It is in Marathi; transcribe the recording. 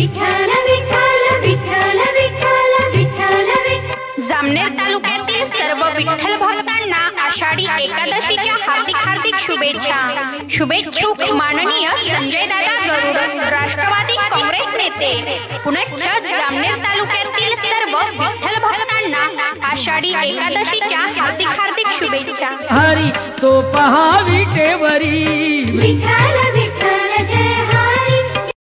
जामनेर तालुक्यातील सर्व विठ्ठल भक्तांना आषाढी एकादशीच्या हार्दिक शुभेच्छा। शुभेच्छुक माननीय संजय दादा गरुड, राष्ट्रवादी काँग्रेस नेते। पुनश्च जामनेर तालुक्यातील सर्व विठ्ठल भक्तांना आषाढी एकादशीच्या हार्दिक शुभेच्छा। हरी तो पहा विटेवरी